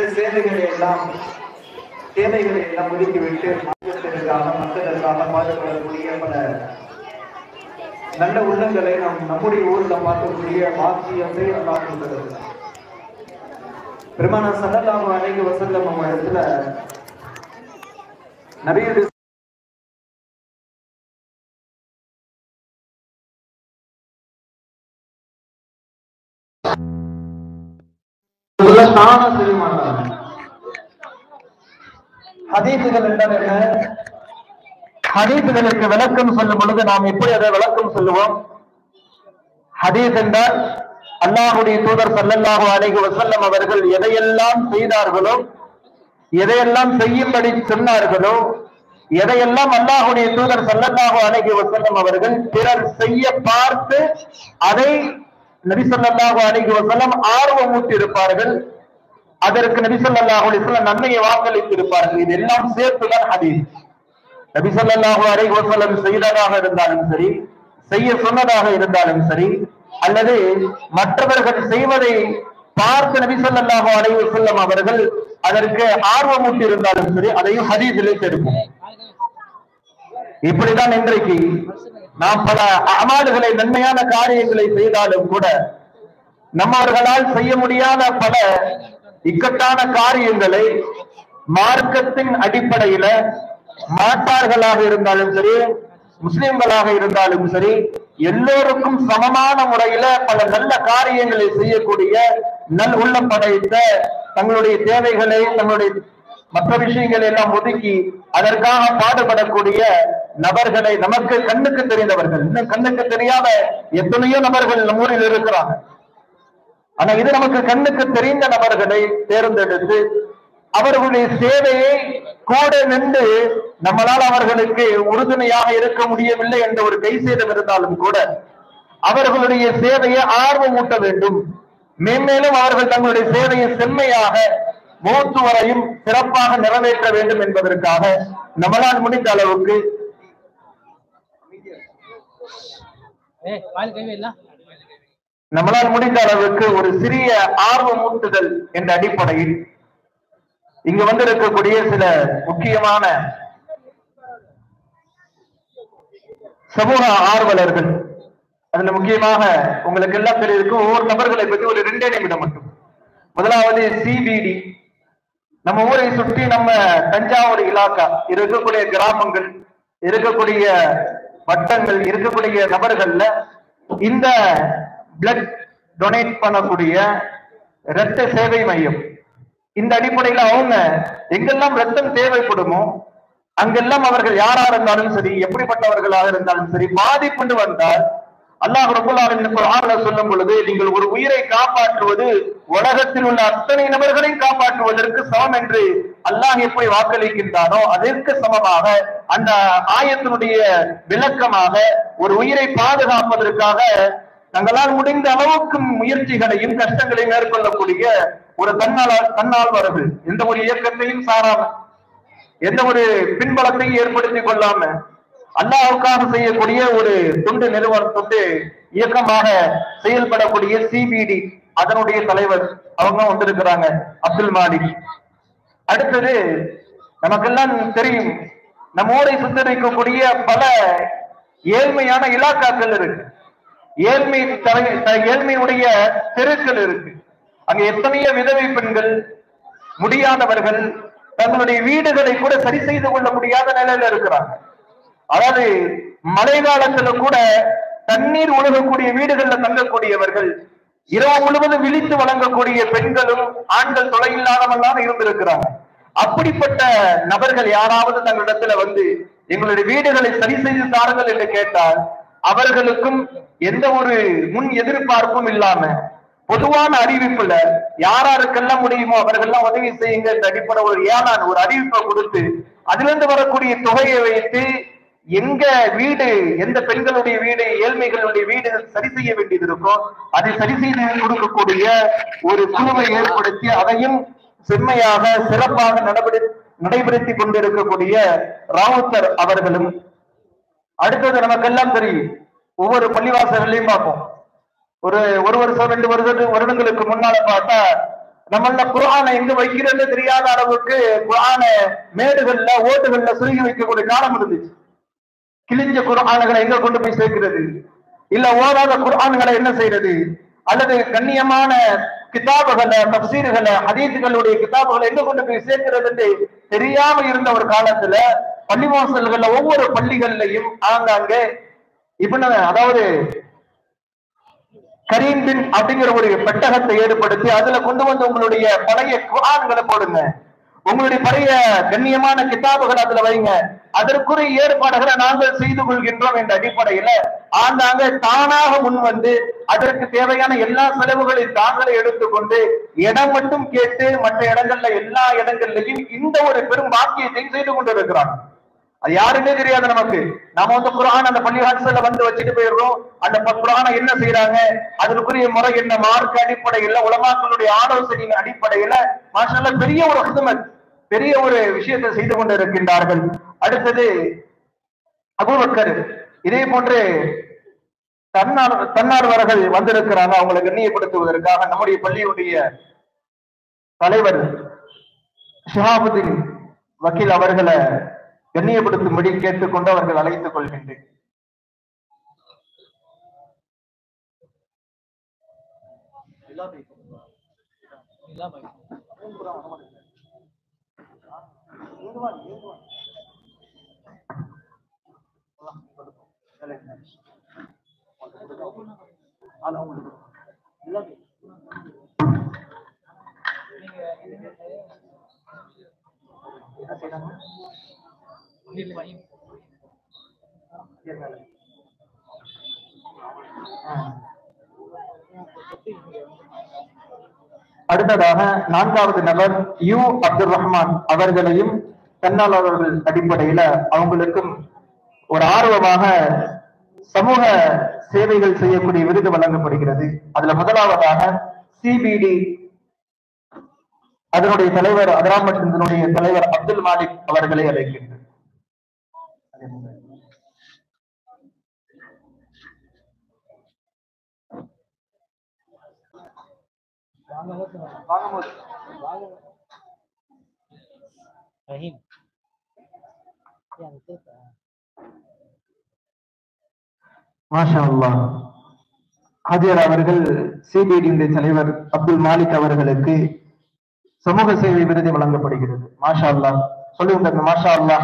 சேவைகளை எல்லாம் தேவைகளை எல்லாம் ஒதுக்கிவிட்டு மாற்றத்திற்காக மக்களுக்காக பாடுபடக்கூடிய பல நல்ல உள்ளங்களை நம்முடைய ஊர்ல பார்க்கக்கூடிய பாக்கியத்தை அல்லாஹ் கொடுக்கிறது. பெருமானார் ஸல்லல்லாஹு அலைஹி வஸல்லம் இடத்துல நபியுடைய ஸ்நானம் செய்ய மாட்டாங்க. ஹதீஸுகள் என்றால் என்ன? ஹதீஸுகளுக்கு விளக்கம் சொல்லும் பொழுது நாம் எப்படி அதை விளக்கம் சொல்லுவோம்? ஹதீஸ் என்றால் அல்லாஹ்வுடைய தூதர் ஸல்லல்லாஹு அலைஹி வஸல்லம் அவர்கள் எதையெல்லாம் செய்தார்களோ, எதையெல்லாம் செய்யும்படி சொன்னார்களோ, எதையெல்லாம் அல்லாஹ்வுடைய தூதர் ஸல்லல்லாஹு அலைஹி வஸல்லம் அவர்கள் பிறர் செய்ய பார்த்து அதை நபி ஸல்லல்லாஹு அலைஹி வஸல்லம் ஆர்வமூட்டி இருப்பார்கள், அதற்கு நபி ஸல்லல்லாஹு அலைஹி வஸல்லம் நன்மையை வாக்களித்து இருப்பார்கள். இதெல்லாம் சேர்த்துதான் ஹதீஸ். நபி ஸல்லல்லாஹு அலைஹி வஸல்லம் செய்ததாக இருந்தாலும் சரி, செய்ய சொன்னதாக இருந்தாலும் சரி, அல்லது மற்றவர்கள் செய்வதை பார்த்து நபி ஸல்லல்லாஹு அலைஹி வஸல்லம் அவர்கள் அதற்கு ஆர்வமூட்டி இருந்தாலும் சரி, அதையும் ஹதீஸிலே சேர்ப்போம். இப்படிதான் இன்றைக்கு நாம் பல அமல்களை, நன்மையான காரியங்களை செய்தாலும் கூட நம்மவர்களால் செய்ய முடியாத பல இக்கட்டான காரியங்களை மார்க்கத்தின் அடிப்படையில மாட்டார்களாக இருந்தாலும் சரி, முஸ்லிம்களாக இருந்தாலும் சரி, எல்லோருக்கும் சமமான முறையில பல நல்ல காரியங்களை செய்யக்கூடிய நல் உள்ளம் படைத்த, தங்களுடைய தேவைகளை, தங்களுடைய மற்ற விஷயங்களை எல்லாம் ஒதுக்கி அதற்காக பாடுபடக்கூடிய நபர்களை, நமக்கு கண்ணுக்கு தெரிந்தவர்கள், இன்னும் கண்ணுக்கு தெரியாத எத்தனையோ நபர்கள் நம்ம ஊரில் இருக்கிறாங்க. ஆனா இது நமக்கு கண்ணுக்கு தெரிந்த நபர்களை தேர்ந்தெடுத்து அவர்களுடைய சேவையை கூட நின்று நம்மளால் அவர்களுக்கு உறுதுணையாக இருக்க முடியவில்லை என்ற ஒரு கைசேதம் இருந்தாலும் கூட அவர்களுடைய சேவையை ஆர்வம் ஊட்ட வேண்டும், மேன்மேலும் அவர்கள் தங்களுடைய சேவையை செம்மையாக மூத்து வரையும் சிறப்பாக நிறைவேற்ற வேண்டும் என்பதற்காக நம்மளால் முடிந்த அளவுக்கு ஒரு சிறிய ஆர்வமூட்டுதல் என்ற அடிப்படையில் இங்கு வந்திருக்கக்கூடிய சில முக்கியமான சமூக ஆர்வலர்கள், அதுல முக்கியமாக உங்களுக்கு எல்லாம் தெரியும், ஒவ்வொரு நபர்களை பற்றி ஒரு 2 நிமிடம் மட்டும். முதலாவது சிபிடி, நம்ம ஊரை சுற்றி நம்ம தஞ்சாவூர் இலாக்கா இருக்கக்கூடிய கிராமங்கள், இருக்கக்கூடிய வட்டங்கள், இருக்கக்கூடிய நபர்கள்ல இந்த பிளட் டொனேட் பண்ணக்கூடிய இரத்த சேவை மையம், இந்த அடிப்படையில அவங்க எங்கெல்லாம் ரத்தம் தேவைப்படுமோ அங்கெல்லாம் அவர்கள் யாரா இருந்தாலும் சரி, எப்படிப்பட்டவர்களாக இருந்தாலும் சரி, பாதிப்புண்டு வந்தால் அல்லாஹ் ரப்பல் ஆலமீன் குர்ஆன்ல சொல்லும் பொழுது, நீங்கள் ஒரு உயிரை காப்பாற்றுவது உலகத்தில் உள்ள அத்தனை நபர்களையும் காப்பாற்றுவதற்கு சமம் என்று அல்லாஹ் எப்படி வாக்களிக்கின்றானோ அதற்கு சமமாக அந்த ஆயத்தினுடைய விளக்கமாக ஒரு உயிரை பாதுகாப்பதற்காக தங்களால் முடிந்த அளவுக்கு முயற்சிகளையும் கஷ்டங்களையும் மேற்கொள்ளக்கூடிய ஒரு தன்னால்வர்கள், எந்த ஒரு இயக்கத்தையும் சாராம, எந்த ஒரு பின்பலத்தையும் ஏற்படுத்திக் கொள்ளாம அல்லாஹ்வுக்காக செய்யக்கூடிய ஒரு தொண்டு நிறுவனம், தொண்டு இயக்கமாக செயல்படக்கூடிய சிபிடி, அதனுடைய தலைவர் அவங்க வந்திருக்கிறாங்க, அப்துல் மாலிக். அடுத்தது நமக்கெல்லாம் தெரியும், நம்ம ஊரை சுத்தரிக்கக்கூடிய பல ஏழ்மையான இலாக்காக்கள் இருக்கு, ஏழ்மையுடைய தெருக்கள் இருக்கு. அங்க எத்தனையோ விதவை பெண்கள், முடியாதவர்கள் தங்களுடைய வீடுகளை கூட சரி செய்து கொள்ள முடியாத நிலையில இருக்கிறாங்க. அதாவது மழை காலத்துல கூட தண்ணீர் ஒழுகக்கூடிய வீடுகள்ல தங்கக்கூடியவர்கள், இரவு முழுவதும் விழித்து வழங்கக்கூடிய பெண்களும் ஆண்கள் தொலையில்லாதவர்களாக இருந்திருக்கிறாங்க. அப்படிப்பட்ட நபர்கள் யாராவது தங்களிடத்துல வந்து எங்களுடைய வீடுகளை சரி செய்து தாருங்கள் என்று கேட்டால் அவர்களுக்கும் எந்த ஒரு முன் எதிர்பார்ப்பும் இல்லாம பொதுவான அறிவிப்புல யாராருக்கெல்லாம் முடியுமோ அவர்கள்லாம் உதவி செய்யுங்க என்ற அடிப்படை ஒரு ஏழான் ஒரு அறிவிப்பை கொடுத்து அதிலிருந்து வரக்கூடிய தொகையை வைத்து எங்க வீடு, எந்த பெண்களுடைய வீடு, ஏழ்மைகளுடைய வீடு சரி செய்ய வேண்டியது இருக்கோ அதை சரி செய்து கொடுக்கக்கூடிய ஒரு குழுவை ஏற்படுத்தி அதையும் செம்மையாக சிறப்பாக நடைபெறுத்தி கொண்டிருக்கக்கூடிய ராவுத்தர் அவர்களும். அடுத்தது நமக்கெல்லாம் தெரியும், ஒவ்வொரு பள்ளிவாசல்களையும் பார்ப்போம். ஒரு வருஷம் 2 வருடங்களுக்கு முன்னால பார்த்தா நம்மள குர்ஆனை எங்க வைக்கிறது தெரியாத அளவுக்கு குர்ஆனை மேடுகள்ல ஓட்டுகள்ல சுருகி வைக்கக்கூடிய காலம் இருந்துச்சு. கிழிஞ்ச குர்ஆன்களை எங்க கொண்டு போய் சேர்க்கிறது, இல்ல ஓதாத குர்ஆன்களை என்ன செய்யறது, அல்லது கண்ணியமான கிதாபுகளை தப்சீர்களை ஹதீஸ்களுடைய கிதாபுகளை எங்க கொண்டு போய் சேர்க்கிறது என்று தெரியாம இருந்த ஒரு காலத்துல பள்ளிவாசல்கள்ல ஒவ்வொரு பள்ளிகள்லையும் ஆங்காங்கே இப்னு அதாவது கரீம் பின் அப்படிங்கிற ஒரு பெட்டகத்தை ஏற்படுத்தி அதுல கொண்டு வந்து உங்களுடைய பழைய குர்ஆன்களை போடுங்க, உங்களுடைய பழைய கண்ணியமான கிதாபுகள் அதுல வைங்க, அதற்குரிய ஏற்பாடுகளை நாங்கள் செய்து கொள்கின்றோம் என்ற அடிப்படையில ஆண்டாங்க தானாக முன் வந்து அதற்கு தேவையான எல்லா செலவுகளையும் தாங்களே எடுத்துக்கொண்டு இடம் மட்டும் கேட்டு மற்ற இடங்கள்ல எல்லா இடங்கள்லையும் இந்த ஒரு பெரும் பாக்கியத்தை செய்து கொண்டிருக்கிறாங்க. அது யாருமே தெரியாது நமக்கு. நாம வந்து குர்ஆன் அந்த பள்ளிவாசல்ல வந்து வச்சுட்டு போயிடுறோம். அந்த குர்ஆனை என்ன செய்யறாங்க, அதற்குரிய முறை என்ன, மார்க்க அடிப்படையில உலமாக்களுடைய ஆலோசனையின் அடிப்படையில மாஷாஅல்லாஹ் பெரிய ஒரு ஹிதமத், பெரிய ஒரு விஷயத்தை செய்து கொண்டிருக்கின்றார்கள். அடுத்தது அபூபக்கர் இதே போன்று தன்னார்வர்கள் வந்திருக்கிறாங்க. அவங்களை கண்ணியப்படுத்துவதற்காக நம்முடைய பள்ளியுடைய தலைவர் ஷிஹாபுதீன் வக்கீல் அவர்களை கண்ணியப்படுத்தும்படி கேட்டுக்கொண்டு அவர்கள் அழைத்துக் கொள்கின்றேன். அடுத்ததாக நான்காவது நபர் யூ அப்துல் ரஹ்மான் அவர்களையும் தன்னாளர்கள் அடிப்படையில அவங்களுக்கும் ஒரு ஆர்வமாக சமூக சேவைகள் செய்யக்கூடிய விருது வழங்கப்படுகிறது. அதுல முதலாவதாக சிபிடி அதனுடைய தலைவர் அதராமத்தினுடைய தலைவர் அப்துல் மாலிக் அவர்களை அழைக்கின்றனர். மாஷா அல்லாஹ். ஹாஜியார் அவர்கள் சிபிடியுடைய தலைவர் அப்துல் மாலிக் அவர்களுக்கு சமூக சேவை விருது வழங்கப்படுகிறது. மாஷா அல்லாஹ் சொல்லுங்க மாஷா அல்லாஹ்.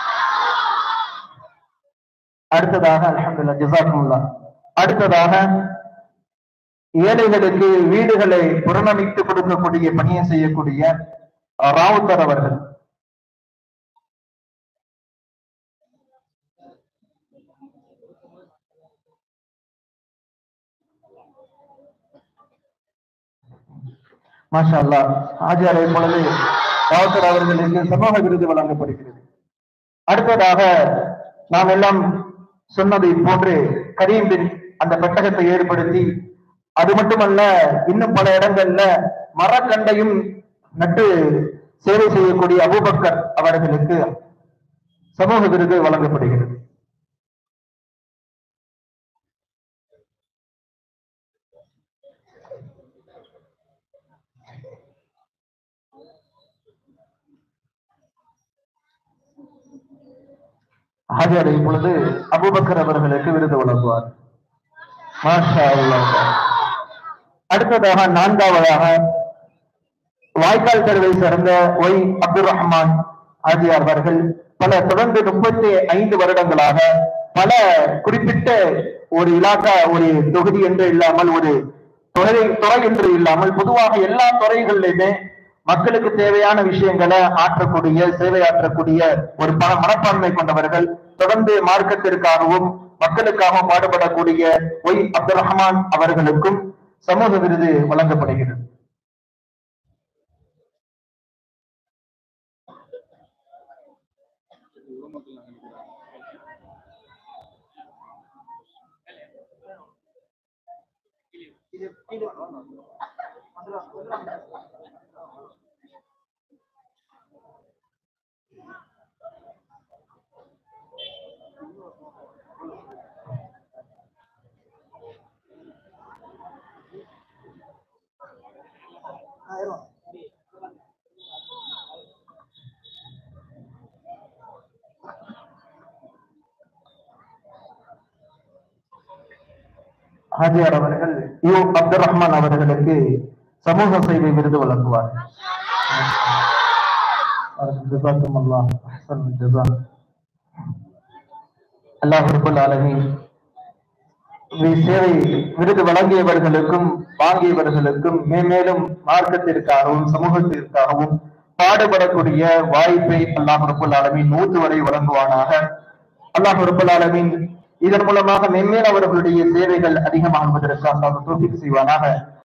அடுத்ததாக அல்ஹம்துலில்லாஹ் ஜஸாக்குமுல்லாஹ். அடுத்ததாக ஏழைகளுக்கு வீடுகளை புறணமித்து கொடுக்கக்கூடிய பணியை செய்யக்கூடிய ராவுத்தர் அவர்கள். மாஷா அல்லாஹ். ஆஜியாரை பொழுது ராவுத்தர் அவர்களுக்கு சமூக விருது வழங்கப்படுகிறது. அடுத்ததாக நாம் எல்லாம் சொன்னதை போன்று கரீம் பின் அந்த பெட்டகத்தை ஏற்படுத்தி அது மட்டுமல்ல இன்னும் பல இடங்கள்ல மரக்கண்டையும் நட்டு சேவை செய்யக்கூடிய அபூபக்கர் அவர்களுக்கு சமூக விருது வழங்கப்படுகிறது. ஹாஜியார் இப்பொழுது அபூபக்கர் அவர்களுக்கு விருது வழங்குவார். மாஷா அல்லாஹ். அடுத்ததாக நான்காவதாக வாய்க்கால் தெருவை சேர்ந்த ஒய் அப்துல் ரஹ்மான் ஆஜியார் அவர்கள் தொடர்ந்து 35 வருடங்களாக பல குறிப்பிட்ட ஒரு இலாக்கா ஒரு தொகுதி என்று இல்லாமல் ஒரு துறை என்று இல்லாமல் பொதுவாக எல்லா துறைகளிலுமே மக்களுக்கு தேவையான விஷயங்களை ஆற்றக்கூடிய சேவை ஆற்றக்கூடிய ஒரு மனப்பான்மை கொண்டவர்கள், தொடர்ந்து மார்க்கத்திற்காகவும் மக்களுக்காகவும் பாடுபடக்கூடிய ஒய் அப்துல் ரஹ்மான் அவர்களுக்கும் சமூக விருது வழங்கப்படுகிறது. ஹாஜியார் அவர்கள் யு அப்துல் ரஹ்மான் அவர்களுக்கு சமூக சேவை விருது வழங்குவார். அல்லாஹ் ரப்பல் ஆலமீன் சேவை விருது வழங்கியவர்களுக்கும் வாங்கியவர்களுக்கும் மேலும் மார்க்கத்திற்காகவும் சமூகத்திற்காகவும் பாடுபடக்கூடிய வாய்ப்பை அல்லாஹ் ரப்பல் ஆலமீன் 100 வரை வழங்குவானாக. அல்லாஹ் ரப்பல் ஆலமீன் இதன் மூலமாக மென்மேல் அவர்களுடைய சேவைகள் அதிகமாகுவதற்காக தௌஃபீக் செய்வானாக.